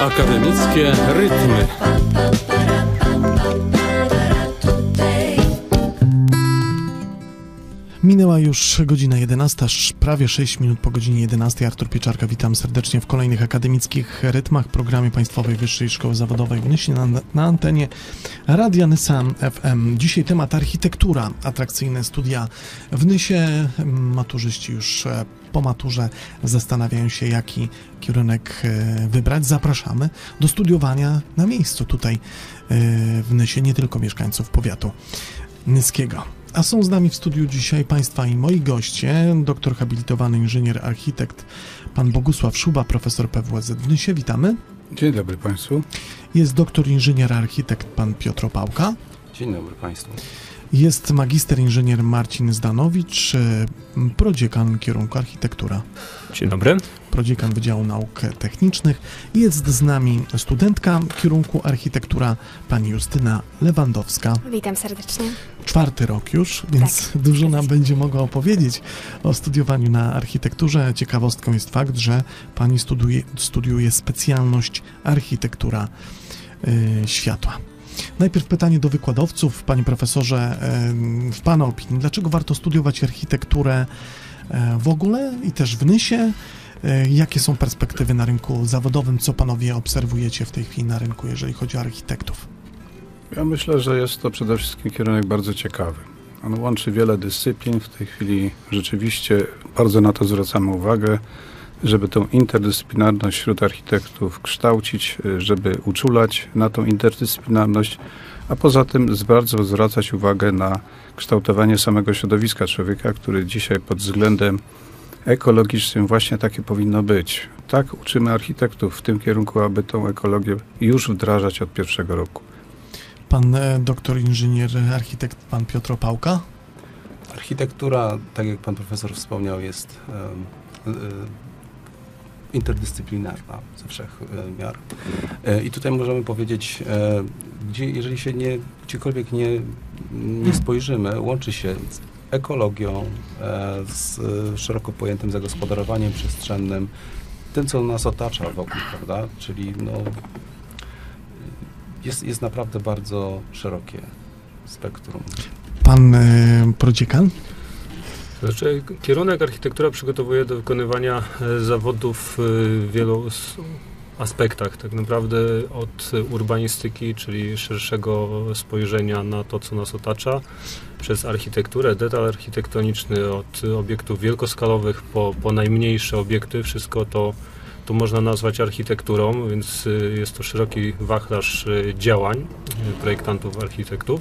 Akademickie rytmy. Minęła już godzina 11, prawie 6 minut po godzinie 11. Artur Pieczarka, witam serdecznie w kolejnych akademickich rytmach, programie Państwowej Wyższej Szkoły Zawodowej w Nysie na antenie Radia Nysa FM. Dzisiaj temat architektura, atrakcyjne studia w Nysie. Maturzyści już po maturze zastanawiają się, jaki kierunek wybrać. Zapraszamy do studiowania na miejscu tutaj w Nysie, nie tylko mieszkańców powiatu nyskiego. A są z nami w studiu dzisiaj Państwa i moi goście, doktor habilitowany inżynier architekt pan Bogusław Szuba, profesor PWSZ w Nysie. Witamy. Dzień dobry Państwu. Jest doktor inżynier architekt pan Piotr Opałka. Dzień dobry Państwu. Jest magister inżynier Marcin Zdanowicz, prodziekan kierunku architektura. Dzień dobry. Prodziekan Wydziału Nauk Technicznych. Jest z nami studentka kierunku architektura pani Justyna Lewandowska. Witam serdecznie. 4. rok już, więc tak, dużo nam będzie mogła opowiedzieć o studiowaniu na architekturze. Ciekawostką jest fakt, że pani studiuje specjalność architektura światła. Najpierw pytanie do wykładowców. Panie profesorze, w pana opinii, dlaczego warto studiować architekturę w ogóle i też w Nysie? Jakie są perspektywy na rynku zawodowym? Co panowie obserwujecie w tej chwili na rynku, jeżeli chodzi o architektów? Ja myślę, że jest to przede wszystkim kierunek bardzo ciekawy. On łączy wiele dyscyplin. W tej chwili rzeczywiście bardzo na to zwracamy uwagę, żeby tą interdyscyplinarność wśród architektów kształcić, żeby uczulać na tą interdyscyplinarność, a poza tym bardzo zwracać uwagę na kształtowanie samego środowiska człowieka, który dzisiaj pod względem ekologicznym właśnie takie powinno być. Tak uczymy architektów w tym kierunku, aby tą ekologię już wdrażać od 1. roku. Pan doktor inżynier architekt pan Piotr Opałka. Architektura, tak jak pan profesor wspomniał, jest interdyscyplinarna ze wszech miar. I tutaj możemy powiedzieć, jeżeli się gdziekolwiek nie spojrzymy, łączy się z ekologią, z szeroko pojętym zagospodarowaniem przestrzennym, tym, co nas otacza wokół, prawda? Czyli jest naprawdę bardzo szerokie spektrum. Pan prodziekan? Znaczy, kierunek architektura przygotowuje do wykonywania zawodów w wielu aspektach. Tak naprawdę od urbanistyki, czyli szerszego spojrzenia na to, co nas otacza, przez architekturę, detal architektoniczny, od obiektów wielkoskalowych po najmniejsze obiekty. Wszystko to można nazwać architekturą, więc jest to szeroki wachlarz działań projektantów, architektów.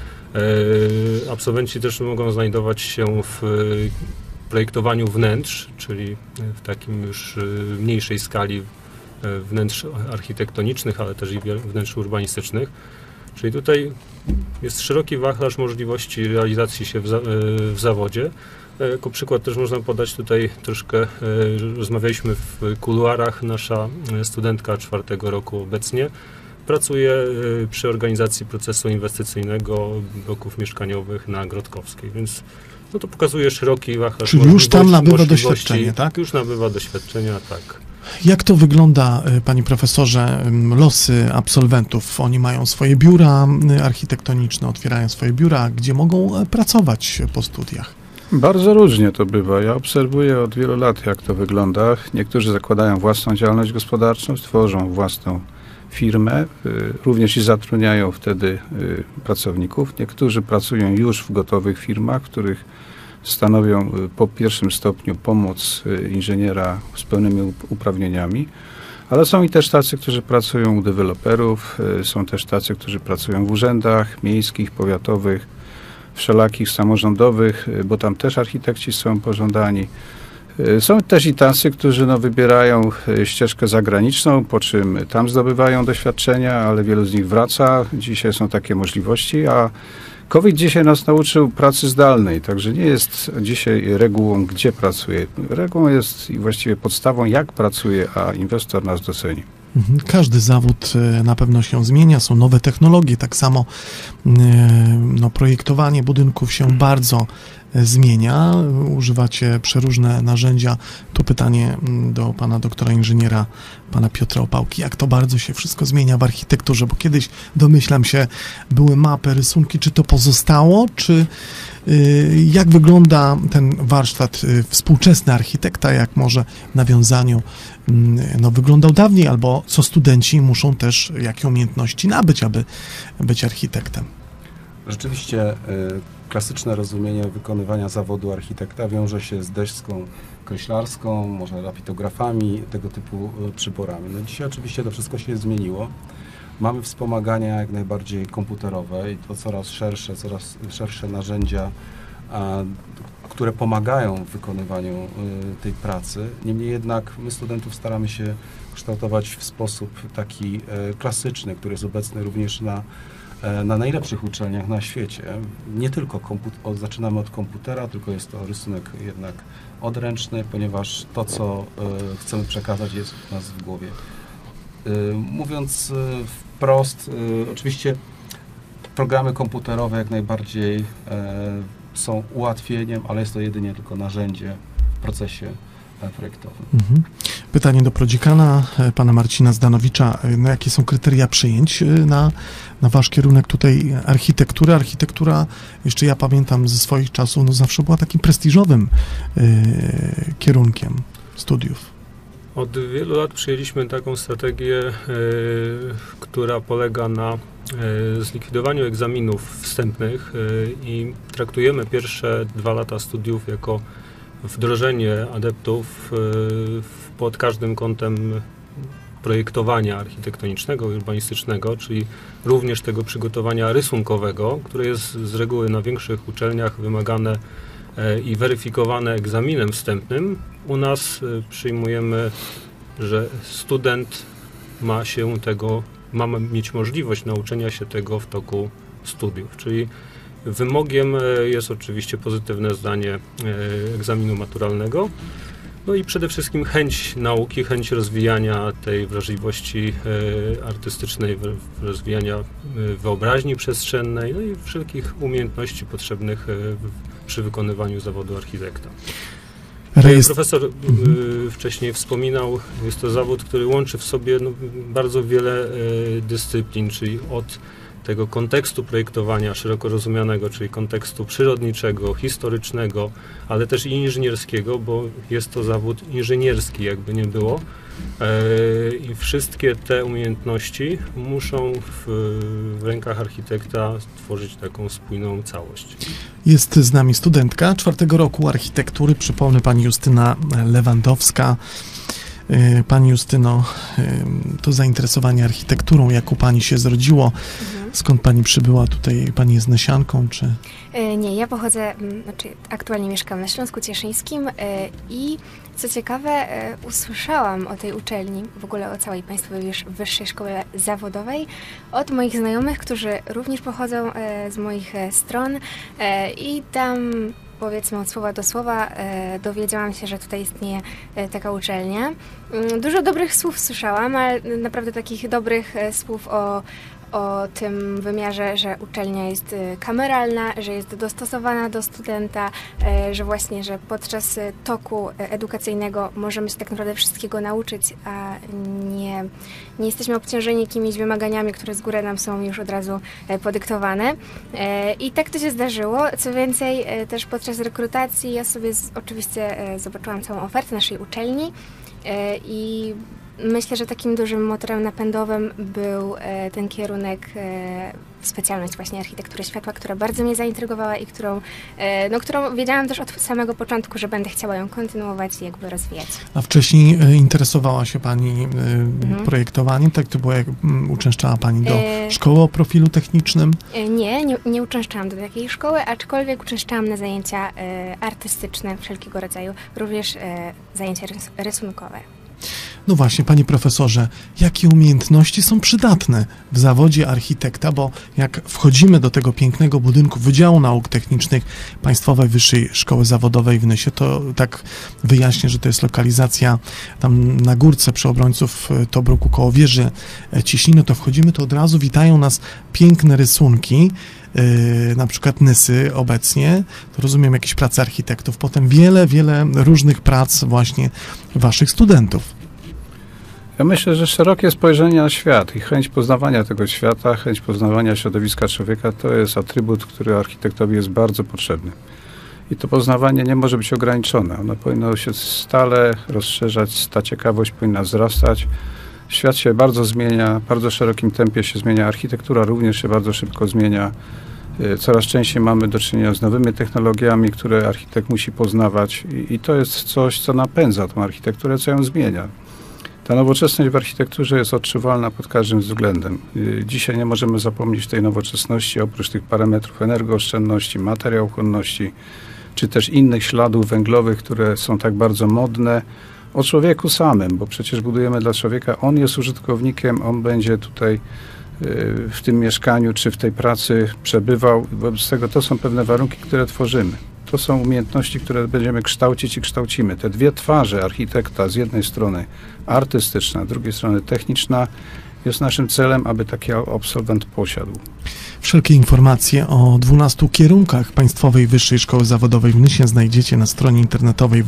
Absolwenci też mogą znajdować się w projektowaniu wnętrz, czyli w takim już mniejszej skali wnętrz architektonicznych, ale też i wnętrz urbanistycznych. Czyli tutaj jest szeroki wachlarz możliwości realizacji się w zawodzie. Jako przykład też można podać tutaj troszkę, rozmawialiśmy w kuluarach, nasza studentka 4. roku obecnie pracuje przy organizacji procesu inwestycyjnego bloków mieszkaniowych na Grodkowskiej, więc to pokazuje szeroki wachlarz. Czyli już tam nabywa doświadczenie, tak? Już nabywa doświadczenia, tak. Jak to wygląda, panie profesorze, losy absolwentów? Oni mają swoje biura architektoniczne, otwierają swoje biura, gdzie mogą pracować po studiach? Bardzo różnie to bywa. Ja obserwuję od wielu lat, jak to wygląda. Niektórzy zakładają własną działalność gospodarczą, tworzą własną firmę, również i zatrudniają wtedy pracowników. Niektórzy pracują już w gotowych firmach, w których stanowią po 1. stopniu pomoc inżyniera z pełnymi uprawnieniami, ale są i też tacy, którzy pracują u deweloperów, są też tacy, którzy pracują w urzędach miejskich, powiatowych, wszelakich samorządowych, bo tam też architekci są pożądani. Są też i tacy, którzy wybierają ścieżkę zagraniczną, po czym tam zdobywają doświadczenia, ale wielu z nich wraca. Dzisiaj są takie możliwości, a COVID dzisiaj nas nauczył pracy zdalnej, także nie jest dzisiaj regułą, gdzie pracuje. Regułą jest i właściwie podstawą, jak pracuje, a inwestor nas doceni. Każdy zawód na pewno się zmienia, są nowe technologie, tak samo projektowanie budynków się bardzo zmienia, używacie przeróżne narzędzia. Tu pytanie do pana doktora inżyniera, pana Piotra Opałki, jak to bardzo się wszystko zmienia w architekturze, bo kiedyś, domyślam się, były mapy, rysunki, czy to pozostało, czy jak wygląda ten warsztat współczesny architekta, jak może w nawiązaniu wyglądał dawniej, albo co studenci muszą też, jakie umiejętności nabyć, aby być architektem? Rzeczywiście klasyczne rozumienie wykonywania zawodu architekta wiąże się z deską kreślarską, może rapitografami, tego typu przyborami. No dzisiaj oczywiście to wszystko się zmieniło. Mamy wspomagania jak najbardziej komputerowe i to coraz szersze narzędzia, które pomagają w wykonywaniu tej pracy. Niemniej jednak my studentów staramy się kształtować w sposób taki klasyczny, który jest obecny również na najlepszych uczelniach na świecie. Nie tylko zaczynamy od komputera, tylko jest to rysunek jednak odręczny, ponieważ to, co chcemy przekazać, jest u nas w głowie. Mówiąc wprost, oczywiście programy komputerowe jak najbardziej są ułatwieniem, ale jest to jedynie tylko narzędzie w procesie projektowym. Pytanie do prodziekana, pana Marcina Zdanowicza. Jakie są kryteria przyjęć na wasz kierunek tutaj architektury? Architektura, jeszcze ja pamiętam ze swoich czasów, zawsze była takim prestiżowym kierunkiem studiów. Od wielu lat przyjęliśmy taką strategię, która polega na zlikwidowaniu egzaminów wstępnych i traktujemy pierwsze 2 lata studiów jako wdrożenie adeptów pod każdym kątem projektowania architektonicznego, urbanistycznego, czyli również tego przygotowania rysunkowego, które jest z reguły na większych uczelniach wymagane i weryfikowane egzaminem wstępnym. U nas przyjmujemy, że student ma mieć możliwość nauczenia się tego w toku studiów, czyli wymogiem jest oczywiście pozytywne zdanie egzaminu maturalnego, no i przede wszystkim chęć nauki, chęć rozwijania tej wrażliwości artystycznej, rozwijania wyobraźni przestrzennej, no i wszelkich umiejętności potrzebnych przy wykonywaniu zawodu architekta. Profesor wcześniej wspominał, jest to zawód, który łączy w sobie bardzo wiele dyscyplin, czyli od tego kontekstu projektowania szeroko rozumianego, czyli kontekstu przyrodniczego, historycznego, ale też i inżynierskiego, bo jest to zawód inżynierski, jakby nie było. I wszystkie te umiejętności muszą w rękach architekta tworzyć taką spójną całość. Jest z nami studentka 4. roku architektury, przypomnę, pani Justyna Lewandowska. Pani Justyno, to zainteresowanie architekturą, jak u pani się zrodziło? Skąd pani przybyła tutaj? Pani jest Nasianką, czy? Nie, ja pochodzę, aktualnie mieszkam na Śląsku Cieszyńskim i co ciekawe, usłyszałam o tej uczelni, w ogóle o całej Państwowej Wyższej Szkole Zawodowej od moich znajomych, którzy również pochodzą z moich stron i tam, powiedzmy, od słowa do słowa dowiedziałam się, że tutaj istnieje taka uczelnia. Dużo dobrych słów słyszałam, ale naprawdę takich dobrych słów o tym wymiarze, że uczelnia jest kameralna, że jest dostosowana do studenta, że właśnie, że podczas toku edukacyjnego możemy się tak naprawdę wszystkiego nauczyć, a nie jesteśmy obciążeni jakimiś wymaganiami, które z góry nam są już od razu podyktowane. I tak to się zdarzyło. Co więcej, też podczas rekrutacji ja sobie oczywiście zobaczyłam całą ofertę naszej uczelni i myślę, że takim dużym motorem napędowym był ten kierunek, specjalność właśnie architektury światła, która bardzo mnie zaintrygowała i którą wiedziałam też od samego początku, że będę chciała ją kontynuować i jakby rozwijać. A wcześniej interesowała się pani projektowaniem? Tak to było, jak uczęszczała pani do szkoły o profilu technicznym? Nie uczęszczałam do takiej szkoły, aczkolwiek uczęszczałam na zajęcia artystyczne wszelkiego rodzaju, również zajęcia rysunkowe. No właśnie, panie profesorze, jakie umiejętności są przydatne w zawodzie architekta, bo jak wchodzimy do tego pięknego budynku Wydziału Nauk Technicznych Państwowej Wyższej Szkoły Zawodowej w Nysie, to tak wyjaśnię, że to jest lokalizacja tam na górce przy obrońców Tobruku koło wieży Cieśniny, to wchodzimy, to od razu witają nas piękne rysunki, na przykład Nysy obecnie, to rozumiem jakieś prace architektów, potem wiele różnych prac właśnie waszych studentów. Ja myślę, że szerokie spojrzenie na świat i chęć poznawania tego świata, chęć poznawania środowiska człowieka to jest atrybut, który architektowi jest bardzo potrzebny. I to poznawanie nie może być ograniczone. Ono powinno się stale rozszerzać, ta ciekawość powinna wzrastać. Świat się bardzo zmienia, w bardzo szerokim tempie się zmienia, architektura również się bardzo szybko zmienia. Coraz częściej mamy do czynienia z nowymi technologiami, które architekt musi poznawać i to jest coś, co napędza tą architekturę, co ją zmienia. Ta nowoczesność w architekturze jest odczuwalna pod każdym względem. Dzisiaj nie możemy zapomnieć tej nowoczesności, oprócz tych parametrów energooszczędności, materiałochłonności, czy też innych śladów węglowych, które są tak bardzo modne, o człowieku samym, bo przecież budujemy dla człowieka, on jest użytkownikiem, on będzie tutaj w tym mieszkaniu czy w tej pracy przebywał. Wobec tego to są pewne warunki, które tworzymy. To są umiejętności, które będziemy kształcić i kształcimy. Te dwie twarze architekta, z jednej strony artystyczna, z drugiej strony techniczna, jest naszym celem, aby taki absolwent posiadł. Wszelkie informacje o 12 kierunkach Państwowej Wyższej Szkoły Zawodowej w Nysie znajdziecie na stronie internetowej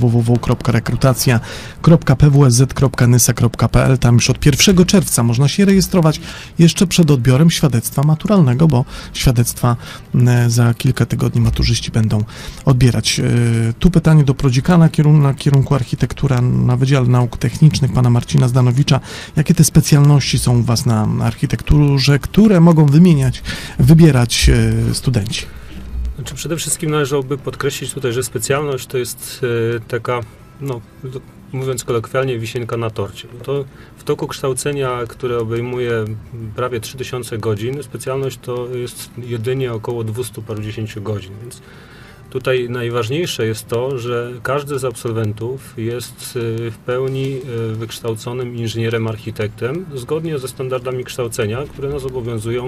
www.rekrutacja.pwsz.nysa.pl. Tam już od 1 czerwca można się rejestrować jeszcze przed odbiorem świadectwa maturalnego, bo świadectwa za kilka tygodni maturzyści będą odbierać. Tu pytanie do prodziekana na kierunku architektura na Wydziale Nauk Technicznych, pana Marcina Zdanowicza. Jakie te specjalności są u was na architekturze, które mogą wybierać studenci? Znaczy przede wszystkim należałoby podkreślić tutaj, że specjalność to jest taka, no mówiąc kolokwialnie, wisienka na torcie. To w toku kształcenia, które obejmuje prawie 3000 godzin, specjalność to jest jedynie około 200 parudziesięciu godzin, więc tutaj najważniejsze jest to, że każdy z absolwentów jest w pełni wykształconym inżynierem, architektem, zgodnie ze standardami kształcenia, które nas obowiązują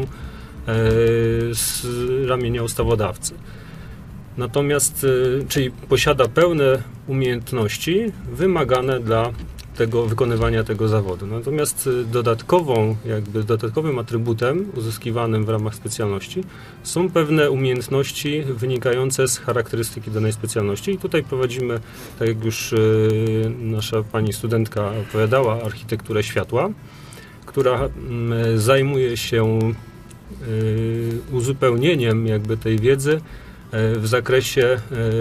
z ramienia ustawodawcy. Natomiast, czyli posiada pełne umiejętności wymagane dla wykonywania tego zawodu. Natomiast dodatkowym atrybutem uzyskiwanym w ramach specjalności są pewne umiejętności wynikające z charakterystyki danej specjalności i tutaj prowadzimy, tak jak już nasza pani studentka opowiadała, architekturę światła, która zajmuje się uzupełnieniem tej wiedzy w zakresie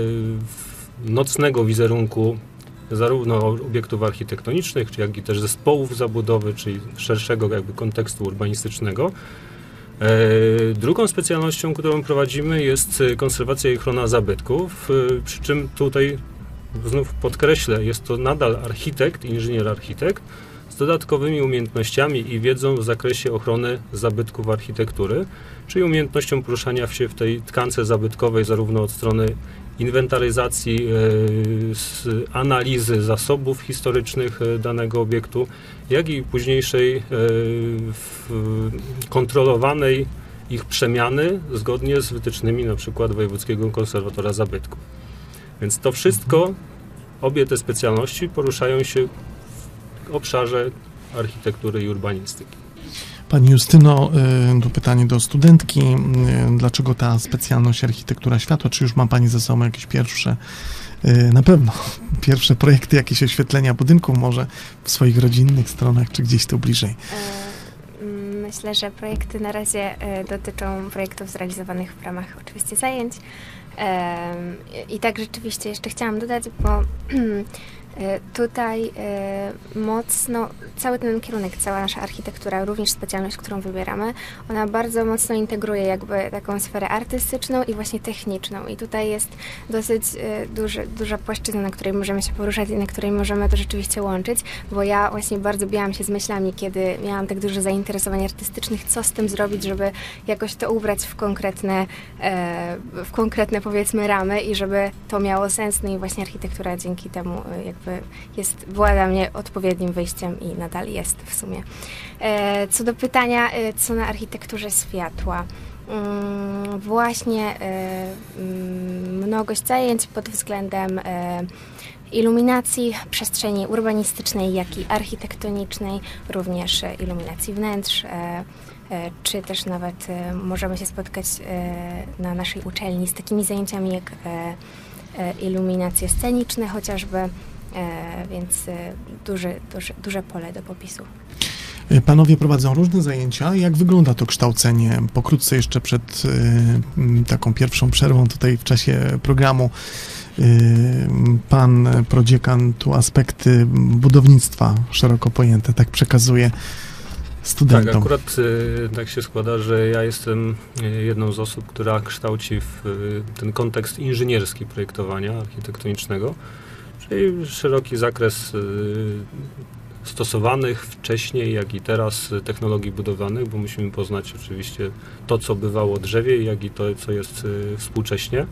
nocnego wizerunku zarówno obiektów architektonicznych, jak i też zespołów zabudowy, czyli szerszego kontekstu urbanistycznego. Drugą specjalnością, którą prowadzimy, jest konserwacja i ochrona zabytków, przy czym tutaj znów podkreślę, jest to nadal architekt, inżynier-architekt, z dodatkowymi umiejętnościami i wiedzą w zakresie ochrony zabytków architektury, czyli umiejętnością poruszania się w tej tkance zabytkowej zarówno od strony inwentaryzacji, analizy zasobów historycznych danego obiektu, jak i późniejszej kontrolowanej ich przemiany zgodnie z wytycznymi na przykład Wojewódzkiego Konserwatora Zabytków. Więc to wszystko, obie te specjalności poruszają się w obszarze architektury i urbanistyki. Pani Justyno, to pytanie do studentki. Dlaczego ta specjalność architektura światła? Czy już ma Pani ze sobą jakieś pierwsze, na pewno, pierwsze projekty, jakieś oświetlenia budynków, może w swoich rodzinnych stronach, czy gdzieś tu bliżej? Myślę, że projekty na razie dotyczą projektów zrealizowanych w ramach oczywiście zajęć. I tak rzeczywiście jeszcze chciałam dodać, bo tutaj mocno, cały ten kierunek, cała nasza architektura, również specjalność, którą wybieramy, ona bardzo mocno integruje taką sferę artystyczną i właśnie techniczną. I tutaj jest dosyć duża płaszczyzna, na której możemy się poruszać i na której możemy to rzeczywiście łączyć, bo ja właśnie bardzo biłam się z myślami, kiedy miałam tak dużo zainteresowań artystycznych, co z tym zrobić, żeby jakoś to ubrać w konkretne powiedzmy ramy i żeby to miało sens, no i właśnie architektura dzięki temu jakby była dla mnie odpowiednim wyjściem i nadal jest w sumie. Co do pytania, co na architekturze światła. Właśnie mnogość zajęć pod względem iluminacji przestrzeni urbanistycznej, jak i architektonicznej, również iluminacji wnętrz, czy też nawet możemy się spotkać na naszej uczelni z takimi zajęciami jak iluminacje sceniczne chociażby, więc duże pole do popisu. Panowie prowadzą różne zajęcia. Jak wygląda to kształcenie? Pokrótce jeszcze przed taką pierwszą przerwą tutaj w czasie programu pan prodziekan tu aspekty budownictwa szeroko pojęte tak przekazuje studentom. Tak, akurat tak się składa, że ja jestem jedną z osób, która kształci ten kontekst inżynierski projektowania architektonicznego, czyli szeroki zakres stosowanych wcześniej, jak i teraz technologii budowlanych, bo musimy poznać oczywiście to, co bywało drzewiej, jak i to, co jest współcześnie.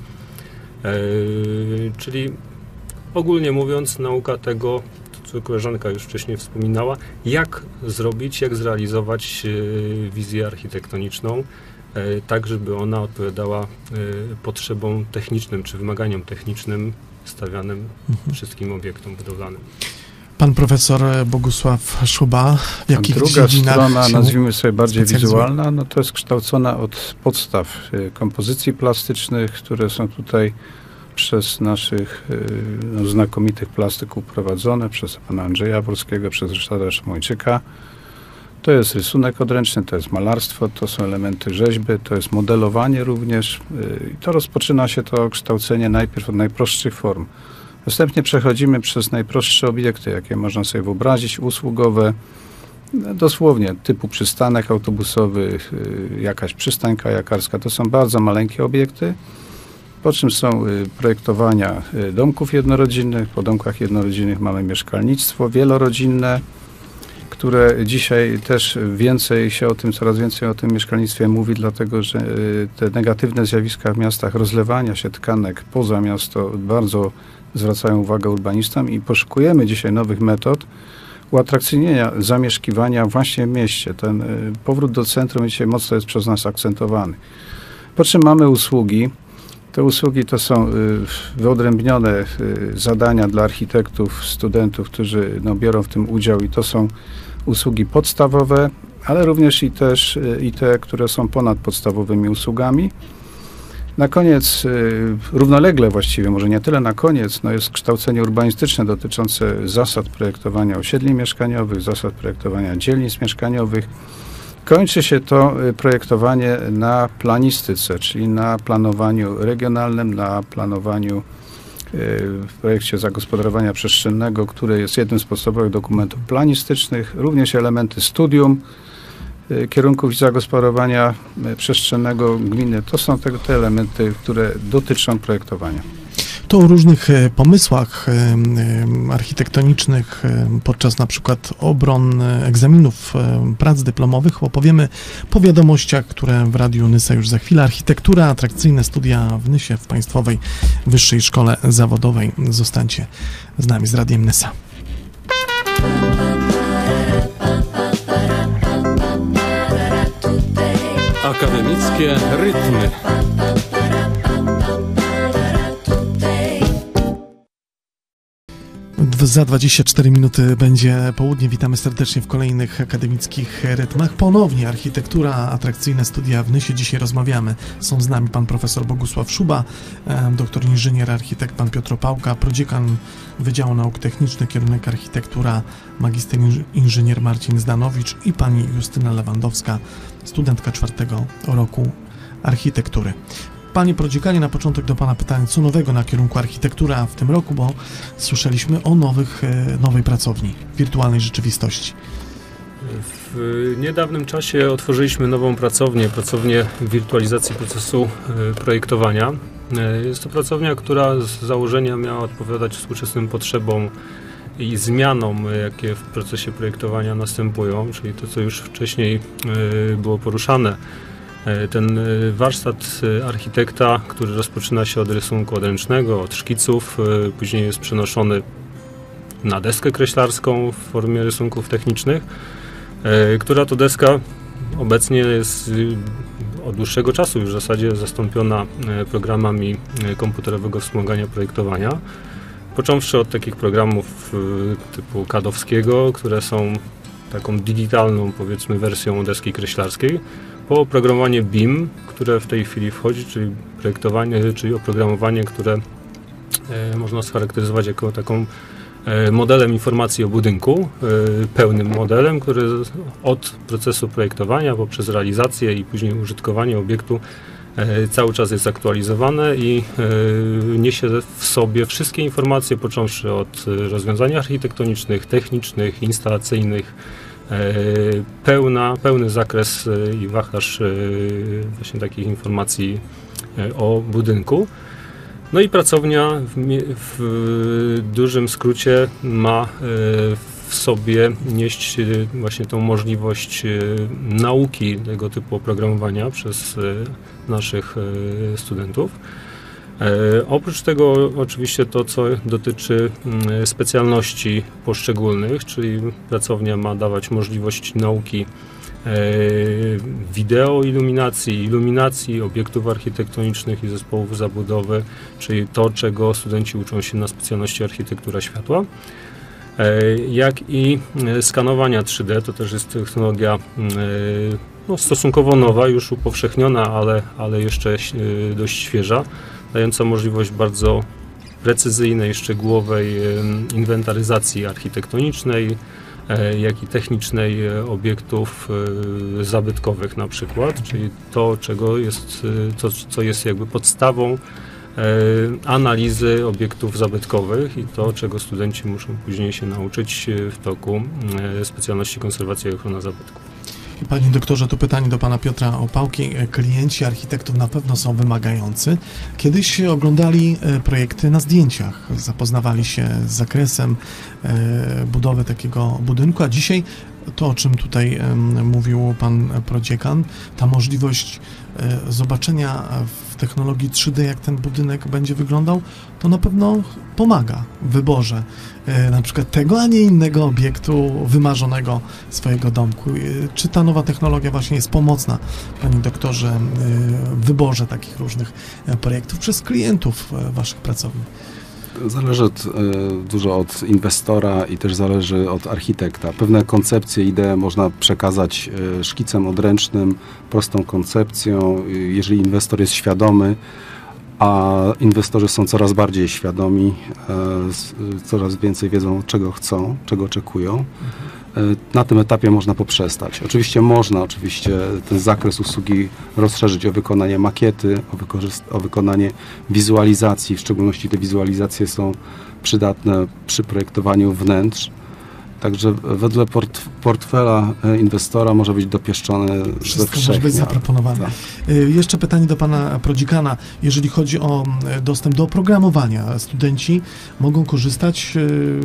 Czyli ogólnie mówiąc, nauka tego, co koleżanka już wcześniej wspominała, jak zrobić, jak zrealizować wizję architektoniczną, tak, żeby ona odpowiadała potrzebom technicznym, czy wymaganiom technicznym stawianym wszystkim obiektom budowlanym. Pan profesor Bogusław Szuba, w jakich druga dziedzinach strona, nazwijmy sobie bardziej specjalizuje? wizualna, no to jest kształcona od podstaw kompozycji plastycznych, które są tutaj przez naszych znakomitych plastyków prowadzone, przez pana Andrzeja Jaworskiego, przez Ryszarda Szymojczyka. To jest rysunek odręczny, to jest malarstwo, to są elementy rzeźby, to jest modelowanie również. I to rozpoczyna się to kształcenie najpierw od najprostszych form. Następnie przechodzimy przez najprostsze obiekty, jakie można sobie wyobrazić, usługowe, dosłownie typu przystanek autobusowy, jakaś przystań kajakarska. To są bardzo maleńkie obiekty, po czym są projektowania domków jednorodzinnych. Po domkach jednorodzinnych mamy mieszkalnictwo wielorodzinne, które dzisiaj też coraz więcej o tym mieszkalnictwie mówi, dlatego że te negatywne zjawiska w miastach rozlewania się tkanek poza miasto bardzo zwracają uwagę urbanistom i poszukujemy dzisiaj nowych metod uatrakcyjnienia zamieszkiwania właśnie w mieście. Ten powrót do centrum dzisiaj mocno jest przez nas akcentowany. Po czym mamy usługi. Te usługi to są wyodrębnione zadania dla architektów, studentów, którzy biorą w tym udział i to są usługi podstawowe, ale również i te, które są ponad podstawowymi usługami. Na koniec, równolegle właściwie, może nie tyle na koniec, jest kształcenie urbanistyczne dotyczące zasad projektowania osiedli mieszkaniowych, zasad projektowania dzielnic mieszkaniowych. Kończy się to projektowanie na planistyce, czyli na planowaniu regionalnym, na planowaniu w projekcie zagospodarowania przestrzennego, które jest jednym z podstawowych dokumentów planistycznych, również elementy studium kierunków zagospodarowania przestrzennego gminy. To są te elementy, które dotyczą projektowania. To o różnych pomysłach architektonicznych podczas na przykład obron egzaminów prac dyplomowych opowiemy po wiadomościach, które w Radiu Nysa już za chwilę. Architektura, atrakcyjne studia w Nysie, w Państwowej Wyższej Szkole Zawodowej. Zostańcie z nami, z Radiem Nysa. Akademickie rytmy. Za 24 minuty będzie południe. Witamy serdecznie w kolejnych akademickich rytmach. Ponownie architektura, atrakcyjne studia w Nysie. Dzisiaj rozmawiamy. Są z nami pan profesor Bogusław Szuba, doktor inżynier, architekt pan Piotr Opałka, prodziekan Wydziału Nauk Technicznych, kierunek architektura, magister inżynier Marcin Zdanowicz i pani Justyna Lewandowska, studentka 4. roku architektury. Panie prodziekanie, na początek do pana pytanie, co nowego na kierunku architektura w tym roku, bo słyszeliśmy o nowej pracowni wirtualnej rzeczywistości. W niedawnym czasie otworzyliśmy nową pracownię wirtualizacji procesu projektowania. Jest to pracownia, która z założenia miała odpowiadać współczesnym potrzebom i zmianom, jakie w procesie projektowania następują, czyli to, co już wcześniej było poruszane. Ten warsztat architekta, który rozpoczyna się od rysunku odręcznego, od szkiców, później jest przenoszony na deskę kreślarską w formie rysunków technicznych, która to deska obecnie jest od dłuższego czasu już w zasadzie zastąpiona programami komputerowego wspomagania projektowania. Począwszy od takich programów typu CAD-owskiego, które są taką digitalną, powiedzmy, wersją deski kreślarskiej, po oprogramowanie BIM, które w tej chwili wchodzi, czyli projektowanie, czyli oprogramowanie, które można scharakteryzować jako taką modelem informacji o budynku, pełnym modelem, który od procesu projektowania poprzez realizację i później użytkowanie obiektu cały czas jest aktualizowane i niesie w sobie wszystkie informacje, począwszy od rozwiązań architektonicznych, technicznych, instalacyjnych, pełny zakres i wachlarz właśnie takich informacji o budynku. No i pracownia w dużym skrócie ma w sobie nieść właśnie tą możliwość nauki tego typu oprogramowania przez naszych studentów. Oprócz tego oczywiście to, co dotyczy specjalności poszczególnych, czyli pracownia ma dawać możliwość nauki wideo iluminacji obiektów architektonicznych i zespołów zabudowy, czyli to, czego studenci uczą się na specjalności architektura światła, jak i skanowania 3D. To też jest technologia stosunkowo nowa, już upowszechniona, ale jeszcze dość świeża, dająca możliwość bardzo precyzyjnej, szczegółowej inwentaryzacji architектonicznej, jak i technicznej obiektów zabytkowych na przykład, czyli to, co jest jakby podstawą analizy obiektów zabytkowych i to, czego studenci muszą później się nauczyć w toku specjalności konserwacja i ochrona zabytków. Panie doktorze, to pytanie do pana Piotra Opałki. Klienci architektów na pewno są wymagający. Kiedyś oglądali projekty na zdjęciach, zapoznawali się z zakresem budowy takiego budynku, a dzisiaj to, o czym tutaj mówił pan prodziekan, ta możliwość zobaczenia w technologii 3D, jak ten budynek będzie wyglądał, to na pewno pomaga w wyborze na przykład tego, a nie innego obiektu wymarzonego swojego domku. Czy ta nowa technologia właśnie jest pomocna, panie doktorze, w wyborze takich różnych projektów przez klientów waszych pracowni? Zależy dużo od inwestora i też zależy od architekta. Pewne koncepcje, idee można przekazać szkicem odręcznym, prostą koncepcją, jeżeli inwestor jest świadomy, a inwestorzy są coraz bardziej świadomi, coraz więcej wiedzą, czego chcą, czego oczekują. Na tym etapie można poprzestać. Oczywiście można ten zakres usługi rozszerzyć o wykonanie makiety, o wykonanie wizualizacji. W szczególności te wizualizacje są przydatne przy projektowaniu wnętrz. Także wedle portfela inwestora może być dopieszczone wszystko może być zaproponowane. Tak. Jeszcze pytanie do pana prodziekana. Jeżeli chodzi o dostęp do oprogramowania, studenci mogą korzystać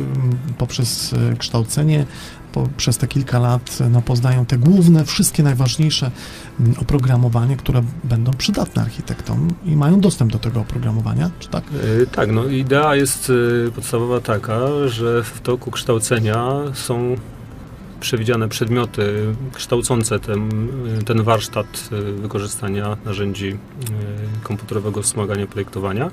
poprzez kształcenie, przez te kilka lat poznają te główne, wszystkie najważniejsze oprogramowania, które będą przydatne architektom i mają dostęp do tego oprogramowania, czy tak? Tak, no idea jest podstawowa taka, że w toku kształcenia są przewidziane przedmioty kształcące ten warsztat wykorzystania narzędzi komputerowego wspomagania projektowania.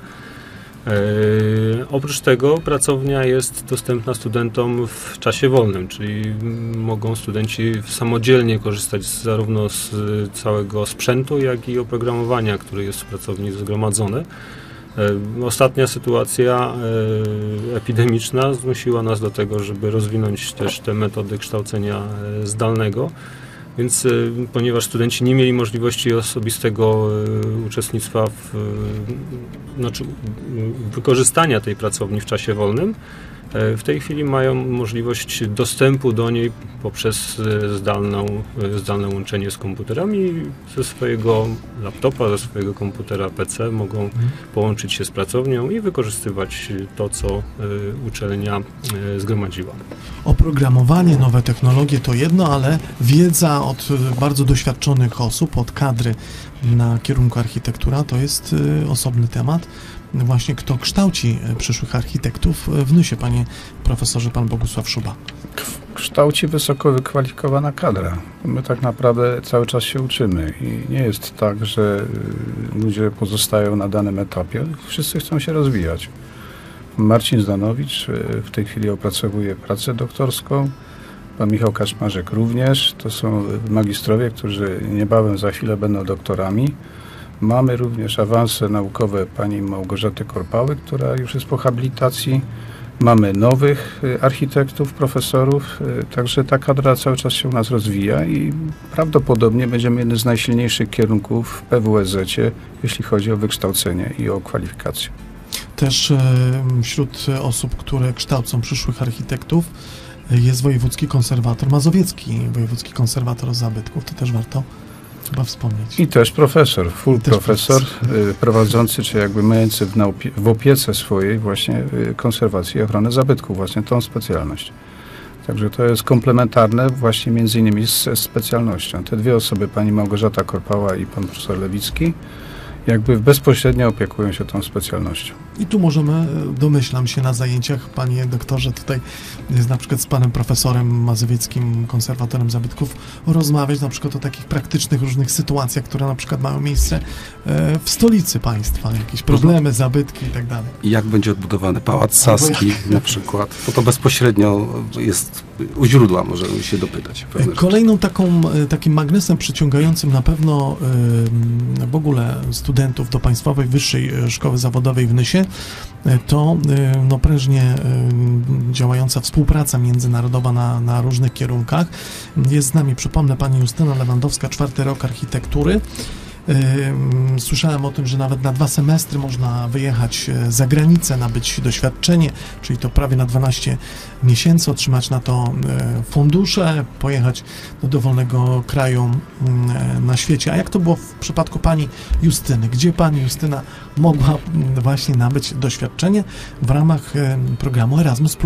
Oprócz tego pracownia jest dostępna studentom w czasie wolnym, czyli mogą studenci samodzielnie korzystać zarówno z całego sprzętu, jak i oprogramowania, które jest w pracowni zgromadzone. Ostatnia sytuacja epidemiczna zmusiła nas do tego, żeby rozwinąć też te metody kształcenia zdalnego. Więc ponieważ studenci nie mieli możliwości osobistego uczestnictwa wykorzystania tej pracowni w czasie wolnym, W tej chwili mają możliwość dostępu do niej poprzez zdalne łączenie z komputerami. Ze swojego laptopa, ze swojego komputera PC mogą połączyć się z pracownią i wykorzystywać to, co uczelnia zgromadziła. Oprogramowanie, nowe technologie to jedno, ale wiedza od bardzo doświadczonych osób, od kadry na kierunku architektura to jest osobny temat. Właśnie kto kształci przyszłych architektów w NYS-ie, panie profesorze, pan Bogusław Szuba? Kształci wysoko wykwalifikowana kadra. My tak naprawdę cały czas się uczymy i nie jest tak, że ludzie pozostają na danym etapie. Wszyscy chcą się rozwijać. Marcin Zdanowicz w tej chwili opracowuje pracę doktorską. Pan Michał Kaczmarzyk również. To są magistrowie, którzy niebawem za chwilę będą doktorami. Mamy również awanse naukowe pani Małgorzaty Korpały, która już jest po habilitacji. Mamy nowych architektów, profesorów, także ta kadra cały czas się u nas rozwija i prawdopodobnie będziemy jednym z najsilniejszych kierunków w PWSZ-cie, jeśli chodzi o wykształcenie i o kwalifikację. Też wśród osób, które kształcą przyszłych architektów jest wojewódzki konserwator mazowiecki, wojewódzki konserwator zabytków, to też warto chyba wspomnieć. I też profesor, profesor prowadzący, czy jakby mający w opiece swojej właśnie konserwację i ochronę zabytków, właśnie tą specjalność. Także to jest komplementarne właśnie między innymi z specjalnością. Te dwie osoby, pani Małgorzata Korpała i pan profesor Lewicki, jakby bezpośrednio opiekują się tą specjalnością. I tu możemy, domyślam się, na zajęciach, panie doktorze, tutaj jest na przykład z panem profesorem mazowieckim, konserwatorem zabytków, rozmawiać na przykład o takich praktycznych różnych sytuacjach, które na przykład mają miejsce w stolicy państwa, jakieś problemy, zabytki i tak dalej. I jak będzie odbudowany Pałac Saski na przykład, to bezpośrednio jest u źródła, możemy się dopytać. Kolejną takim magnesem przyciągającym na pewno w ogóle studentów do Państwowej Wyższej Szkoły Zawodowej w NYS-ie to prężnie działająca współpraca międzynarodowa na różnych kierunkach. Jest z nami, przypomnę, pani Justyna Lewandowska, 4. rok architektury. Słyszałem o tym, że nawet na 2 semestry można wyjechać za granicę, nabyć doświadczenie, czyli to prawie na 12 miesięcy, otrzymać na to fundusze, pojechać do dowolnego kraju na świecie. A jak to było w przypadku pani Justyny? Gdzie pani Justyna mogła właśnie nabyć doświadczenie w ramach programu Erasmus+?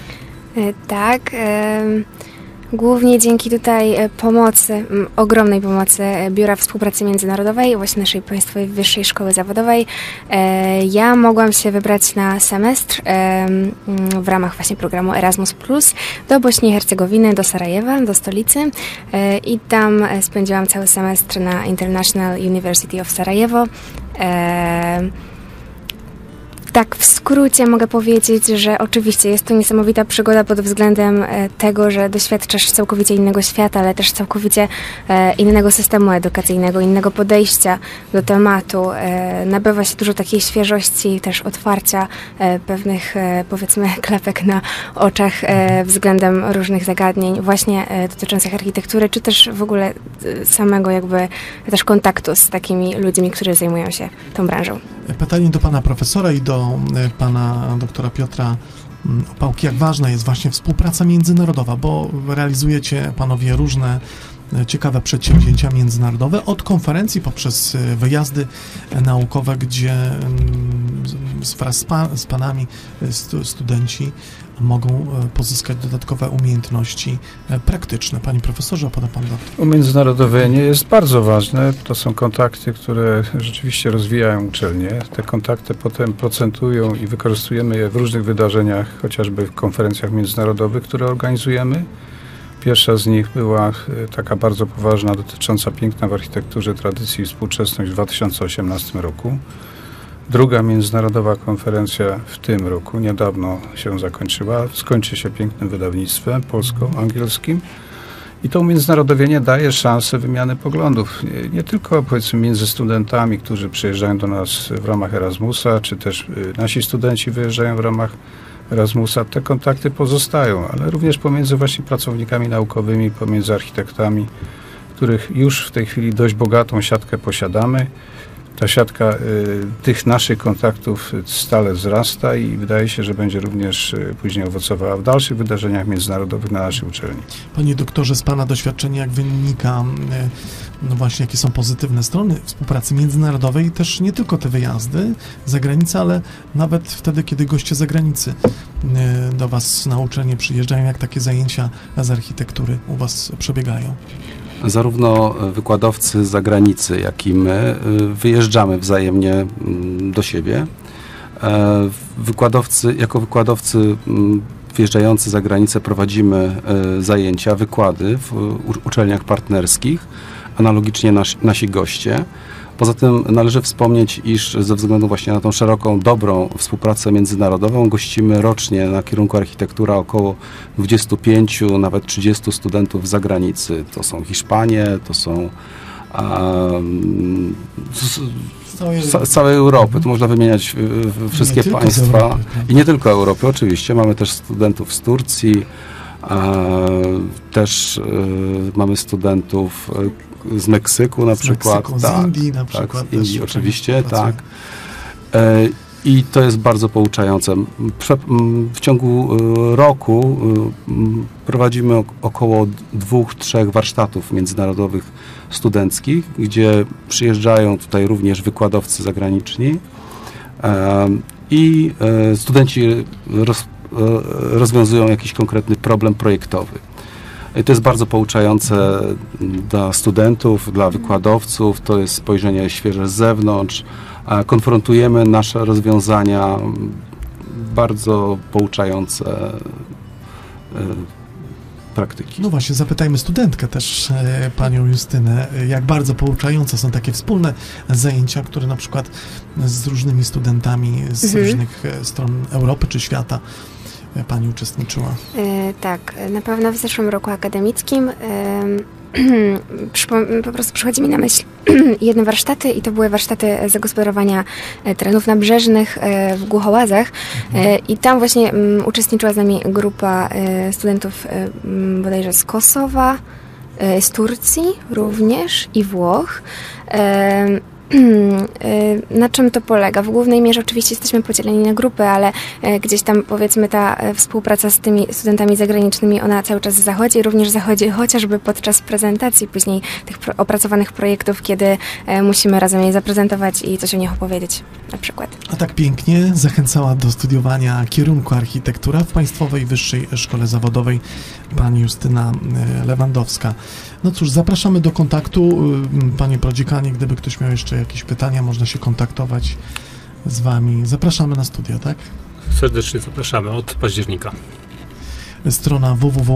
Tak, głównie dzięki tutaj pomocy, ogromnej pomocy Biura Współpracy Międzynarodowej, właśnie naszej Państwowej Wyższej Szkoły Zawodowej, ja mogłam się wybrać na semestr w ramach właśnie programu Erasmus+, do Bośni i Hercegowiny, do Sarajewa, do stolicy i tam spędziłam cały semestr na International University of Sarajevo. Tak, w skrócie mogę powiedzieć, że oczywiście jest to niesamowita przygoda pod względem tego, że doświadczasz całkowicie innego świata, ale też całkowicie innego systemu edukacyjnego, innego podejścia do tematu. Nabywa się dużo takiej świeżości, też otwarcia pewnych, powiedzmy, klapek na oczach względem różnych zagadnień właśnie dotyczących architektury, czy też w ogóle samego jakby też kontaktu z takimi ludźmi, którzy zajmują się tą branżą. Pytanie do pana profesora i do pana doktora Piotra Opałki. Jak ważna jest właśnie współpraca międzynarodowa, bo realizujecie panowie różne ciekawe przedsięwzięcia międzynarodowe, od konferencji poprzez wyjazdy naukowe, gdzie wraz z panami studenci mogą pozyskać dodatkowe umiejętności praktyczne. Panie profesorze, a potem pan doktor. Umiędzynarodowienie jest bardzo ważne. To są kontakty, które rzeczywiście rozwijają uczelnię. Te kontakty potem procentują i wykorzystujemy je w różnych wydarzeniach, chociażby w konferencjach międzynarodowych, które organizujemy. Pierwsza z nich była taka bardzo poważna, dotycząca piękna w architekturze, tradycji i współczesność w 2018 roku. Druga międzynarodowa konferencja w tym roku, niedawno się zakończyła, skończy się pięknym wydawnictwem polsko-angielskim i to umiędzynarodowienie daje szansę wymiany poglądów, nie tylko powiedzmy między studentami, którzy przyjeżdżają do nas w ramach Erasmusa, czy też nasi studenci wyjeżdżają w ramach Erasmusa, te kontakty pozostają, ale również pomiędzy właśnie pracownikami naukowymi, pomiędzy architektami, których już w tej chwili dość bogatą siatkę posiadamy. ta siatka tych naszych kontaktów stale wzrasta i wydaje się, że będzie również później owocowała w dalszych wydarzeniach międzynarodowych na naszej uczelni. Panie doktorze, z pana doświadczenia jak wynika, no właśnie, jakie są pozytywne strony współpracy międzynarodowej i też nie tylko te wyjazdy za granicę, ale nawet wtedy, kiedy goście z zagranicy do was na uczelnię przyjeżdżają, jak takie zajęcia z architektury u was przebiegają? Zarówno wykładowcy z zagranicy, jak i my wyjeżdżamy wzajemnie do siebie. Jako wykładowcy wyjeżdżający za granicę prowadzimy zajęcia, wykłady w uczelniach partnerskich, analogicznie nasi goście. Poza tym należy wspomnieć, iż ze względu właśnie na tą szeroką, dobrą współpracę międzynarodową gościmy rocznie na kierunku architektura około 25, nawet 30 studentów z zagranicy. To są Hiszpanie, to są z całej Europy. Tu można wymieniać wszystkie państwa. Europy, I nie tylko Europy, oczywiście. Mamy też studentów z Turcji, też mamy studentów z Meksyku na przykład. Z Indii na przykład. Z Indii oczywiście, tak. I to jest bardzo pouczające. W ciągu roku prowadzimy około 2-3 warsztatów międzynarodowych studenckich, gdzie przyjeżdżają tutaj również wykładowcy zagraniczni i studenci rozwiązują jakiś konkretny problem projektowy. I to jest bardzo pouczające dla studentów, dla wykładowców, to jest spojrzenie świeże z zewnątrz, konfrontujemy nasze rozwiązania, bardzo pouczające praktyki. No właśnie, zapytajmy studentkę też, panią Justynę, jak bardzo pouczające są takie wspólne zajęcia, które na przykład z różnymi studentami z różnych stron Europy czy świata pani uczestniczyła? Tak, na pewno w zeszłym roku akademickim po prostu przychodzi mi na myśl jedne warsztaty i to były warsztaty zagospodarowania terenów nabrzeżnych w Głuchołazach i tam właśnie uczestniczyła z nami grupa studentów bodajże z Kosowa, z Turcji również i Włoch. Na czym to polega? W głównej mierze oczywiście jesteśmy podzieleni na grupy, ale gdzieś tam powiedzmy ta współpraca z tymi studentami zagranicznymi, ona cały czas zachodzi, również zachodzi chociażby podczas prezentacji później tych opracowanych projektów, kiedy musimy razem je zaprezentować i coś o nich opowiedzieć na przykład. A tak pięknie zachęcała do studiowania kierunku architektura w Państwowej Wyższej Szkole Zawodowej pani Justyna Lewandowska. No cóż, zapraszamy do kontaktu. Panie prodziekanie, gdyby ktoś miał jeszcze jakieś pytania, można się kontaktować z wami. Zapraszamy na studia, tak? Serdecznie zapraszamy od października. Strona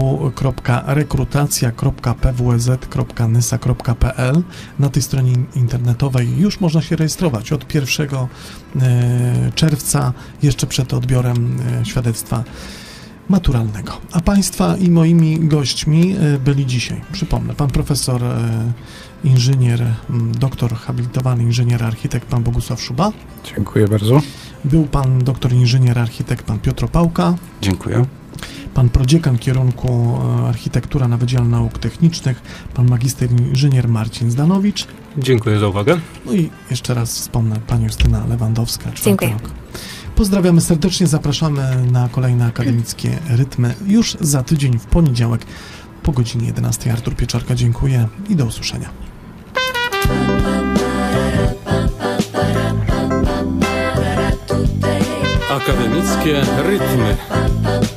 www.rekrutacja.pwz.nysa.pl. Na tej stronie internetowej już można się rejestrować od 1 czerwca, jeszcze przed odbiorem świadectwa maturalnego. A Państwa i moimi gośćmi byli dzisiaj, przypomnę, pan profesor, inżynier, doktor habilitowany inżynier architekt, pan Bogusław Szuba. Dziękuję bardzo. Był pan doktor inżynier architekt, pan Piotr Opałka. Dziękuję. Pan prodziekan kierunku architektura na Wydziale Nauk Technicznych, pan magister inżynier Marcin Zdanowicz. Dziękuję za uwagę. No i jeszcze raz wspomnę, pani Justyna Lewandowska. Dziękuję. Rok. Pozdrawiamy serdecznie, zapraszamy na kolejne akademickie rytmy już za tydzień w poniedziałek po godzinie 11. Artur Pieczarka, dziękuję i do usłyszenia. Akademickie rytmy.